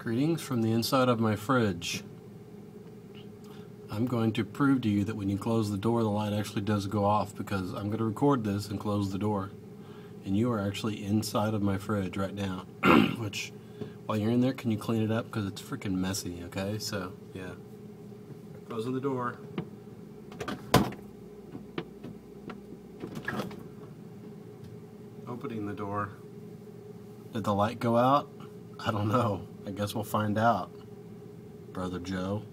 Greetings from the inside of my fridge. I'm going to prove to you that when you close the door, the light actually does go off, because I'm going to record this and close the door. And you are actually inside of my fridge right now. Which, while you're in there, can you clean it up? Because it's freaking messy, okay? So, yeah. Closing the door. Opening the door. Did the light go out? I don't know. I guess we'll find out, Brother Joe.